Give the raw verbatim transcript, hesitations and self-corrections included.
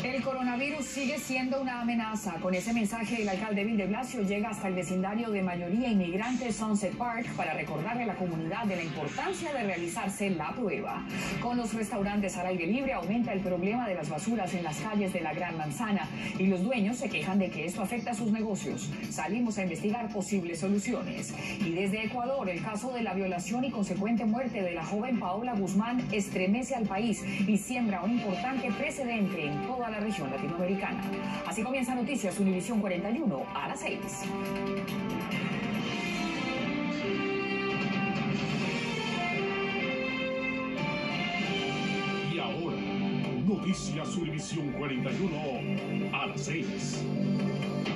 El coronavirus sigue siendo una amenaza. Con ese mensaje, el alcalde Bill de Blasio llega hasta el vecindario de mayoría inmigrante Sunset Park para recordarle a la comunidad de la importancia de realizarse la prueba. Con los restaurantes al aire libre aumenta el problema de las basuras en las calles de la Gran Manzana y los dueños se quejan de que esto afecta a sus negocios. Salimos a investigar posibles soluciones. Y desde Ecuador, el caso de la violación y consecuente muerte de la joven Paola Guzmán estremece al país y siembra un importante precedente en toda la región latinoamericana. Así comienza Noticias Univisión cuarenta y uno a las seis. Y ahora, Noticias Univisión cuarenta y uno a las seis.